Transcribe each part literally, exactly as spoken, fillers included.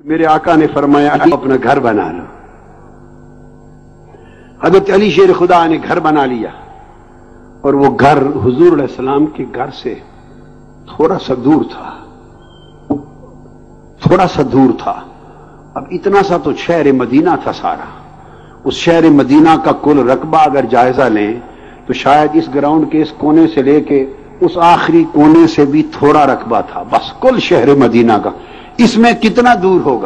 میرے آقا نے فرمایا اپنا گھر بنا لو. حضرت علی شیر خدا نے گھر بنا لیا اور وہ گھر حضور علیہ السلام کے گھر سے تھوڑا سا دور تھا تھوڑا سا دور تھا اب اتنا سا تو شہر مدینہ تھا سارا. اس شہر مدینہ کا کل رقبہ اگر جائزہ لیں تو شاید اس گراؤنڈ کے اس کونے سے لے کے اس آخری کونے سے بھی تھوڑا رقبہ تھا بس کل شہر مدینہ کا. اس میں کتنا دور ہوگا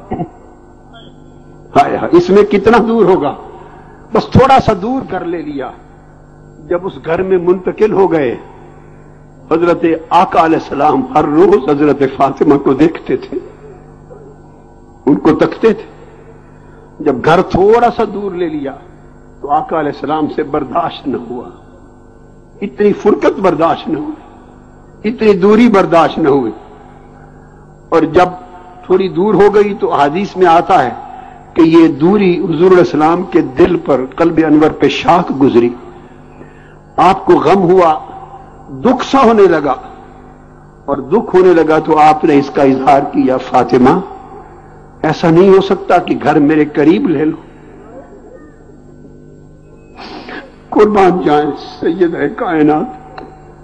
اس میں کتنا دور ہوگا بس تھوڑا سا دور کر لے لیا. جب اس گھر میں منتقل ہو گئے حضرت آقا علیہ السلام ہر روز حضرت فاطمہ کو دیکھتے تھے ان کو تکتے تھے. جب گھر تھوڑا سا دور لے لیا تو آقا علیہ السلام سے برداشت نہ ہوا. اتنی فرقت برداشت نہ ہوئی اتنی دوری برداشت نہ ہوئی. اور جب تھوڑی دور ہو گئی تو حدیث میں آتا ہے کہ یہ دوری حضور علیہ السلام کے دل پر قلب انور پہ شاخ گزری. آپ کو غم ہوا دکھ سا ہونے لگا اور دکھ ہونے لگا تو آپ نے اس کا اظہار کیا فاطمہ ایسا نہیں ہو سکتا کہ گھر میرے قریب لے لو. قربان جائیں سید کائنات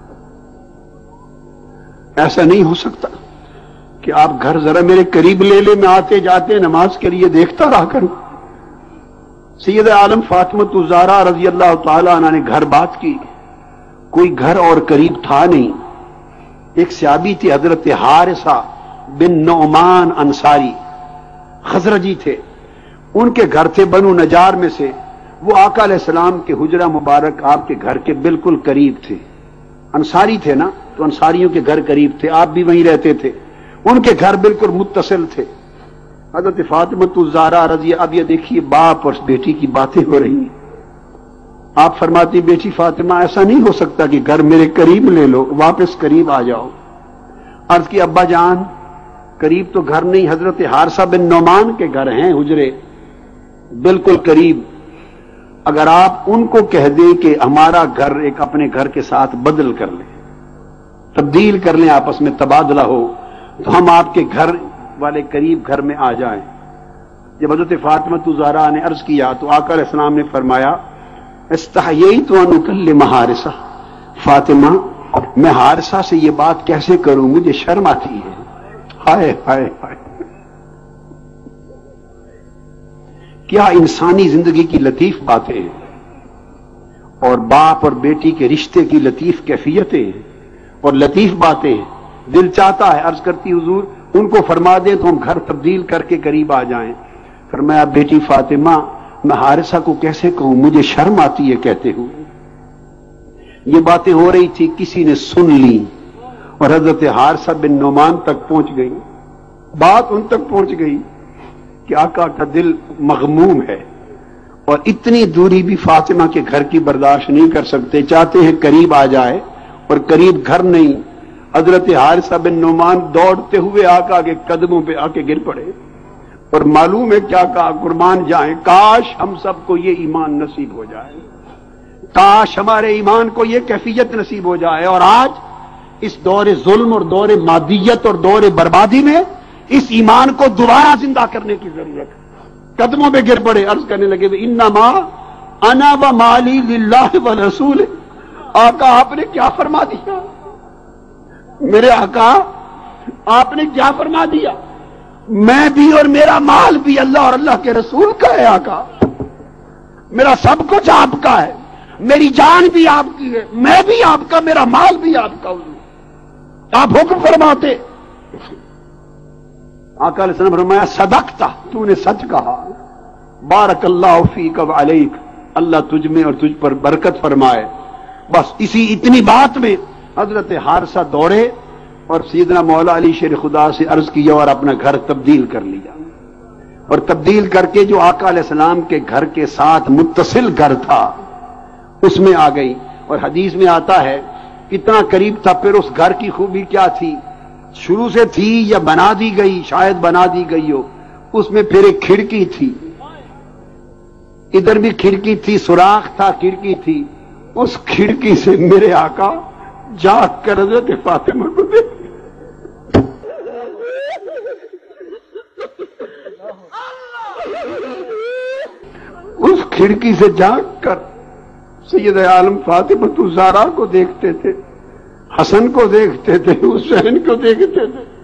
ایسا نہیں ہو سکتا کہ آپ گھر ذرا میرے قریب لے لے میں آتے جاتے نماز کے لیے دیکھتا رہا کروں. سید عالم فاطمۃ الزہرا رضی اللہ تعالی عنہ نے گھر بات کی کوئی گھر اور قریب تھا نہیں. ایک صحابی تھے حضرت حارثہ بن نعمان انصاری خزرجی تھے. ان کے گھر تھے بنو نجار میں سے. وہ آقا علیہ السلام کے حجرہ مبارک آپ کے گھر کے بالکل قریب تھے. انصاری تھے نا تو انصاریوں کے گھر قریب تھے. آپ بھی وہیں رہتے تھے. ان کے گھر بالکل متصل تھے. حضرت فاطمۃ الزہرا رضی اب یہ دیکھیے باپ اور بیٹی کی باتیں ہو رہی ہیں. آپ فرماتی بیٹی فاطمہ ایسا نہیں ہو سکتا کہ گھر میرے قریب لے لو واپس قریب آ جاؤ. عرض کی ابا جان قریب تو گھر نہیں حضرت حارثہ بن نعمان کے گھر ہیں حجرے بالکل قریب. اگر آپ ان کو کہہ دیں کہ ہمارا گھر ایک اپنے گھر کے ساتھ بدل کر لیں تبدیل کر لیں آپس میں تبادلہ ہو تو ہم آپ کے گھر والے قریب گھر میں آ جائیں. جب حضرت فاطمۃ الزہرا نے عرض کیا تو آقا علیہ السلام نے فرمایا استحییت ان اکلم حارثہ فاطمہ میں حارثہ سے یہ بات کیسے کروں مجھے شرم آتی ہے. ہائے ہائے ہائے کیا انسانی زندگی کی لطیف باتیں ہیں اور باپ اور بیٹی کے رشتے کی لطیف کیفیتیں ہیں اور لطیف باتیں ہیں. دل چاہتا ہے عرض کرتی حضور ان کو فرما دیں تو ہم گھر تبدیل کر کے قریب آ جائیں. فرمایا بیٹی فاطمہ میں حارثہ کو کیسے کہوں مجھے شرم آتی ہے کہتے ہوئے. یہ باتیں ہو رہی تھی کسی نے سن لی اور حضرت حارثہ بن نعمان تک پہنچ گئی. بات ان تک پہنچ گئی کہ آقا کا دل مغموم ہے اور اتنی دوری بھی فاطمہ کے گھر کی برداشت نہیں کر سکتے. چاہتے ہیں قریب آ جائے اور قریب گھر نہیں. حضرت حارثہ بن نعمان دوڑتے ہوئے آقا کے قدموں پہ آ کے گر پڑے اور معلوم ہے کیا کہا قربان جائیں کاش ہم سب کو یہ ایمان نصیب ہو جائے کاش ہمارے ایمان کو یہ کیفیت نصیب ہو جائے. اور آج اس دور ظلم اور دور مادیت اور دور بربادی میں اس ایمان کو دوبارہ زندہ کرنے کی ضرورت ہے. قدموں پہ گر پڑے عرض کرنے لگے انما انا و مالی للہ والرسول. آقا آپ نے کیا فرما دیا میرے آقا آپ نے کیا فرما دیا میں بھی اور میرا مال بھی اللہ اور اللہ کے رسول کا ہے. آقا میرا سب کچھ آپ کا ہے میری جان بھی آپ کی ہے میں بھی آپ کا میرا مال بھی آپ کا. آپ حکم فرماتے. آقا علیہ السلام فرمایا صدقتا تو نے سچ کہا بارک اللہ فیک و علیک اللہ تجھ میں اور تجھ پر برکت فرمائے. بس اسی اتنی بات میں حضرت حارثہ دوڑے اور سیدنا مولا علی شیر خدا سے عرض کیا اور اپنا گھر تبدیل کر لیا. اور تبدیل کر کے جو آقا علیہ السلام کے گھر کے ساتھ متصل گھر تھا اس میں آ گئی. اور حدیث میں آتا ہے اتنا قریب تھا. پھر اس گھر کی خوبی کیا تھی شروع سے تھی یا بنا دی گئی شاید بنا دی گئی ہو. اس میں پھر ایک کھڑکی تھی ادھر بھی کھڑکی تھی سوراخ تھا کھڑکی تھی. اس کھڑکی سے میرے آقا جاگ کر حضرت فاطمہ کو دیکھ اس کھڑکی سے جھانک کر سید عالم فاطمہ الزہرا کو دیکھتے تھے، حسن کو دیکھتے تھے، حسین کو دیکھتے تھے،